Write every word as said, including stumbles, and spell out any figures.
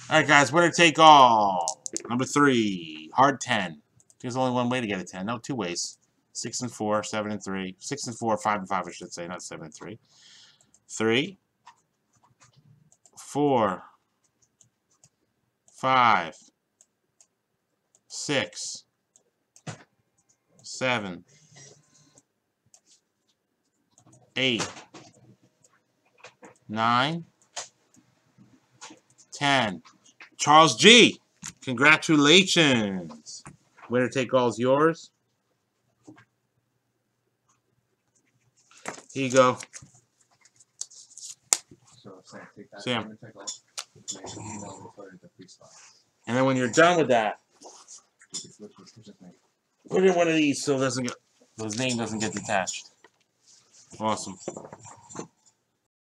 Alright, guys, winner take all. Number three, hard ten. There's only one way to get a ten. No, two ways. Six and four, seven and three. Six and four, five and five, I should say, not seven and three. Three, four, five, six, seven, eight, nine, ten. Charles G, congratulations. Winner take all is yours. Here you go. So Sam, take that. Sam. Take off. Make sure you know before the free spot. And then when you're done with that, put in one of these so it doesn't get, so his name doesn't get detached. Awesome.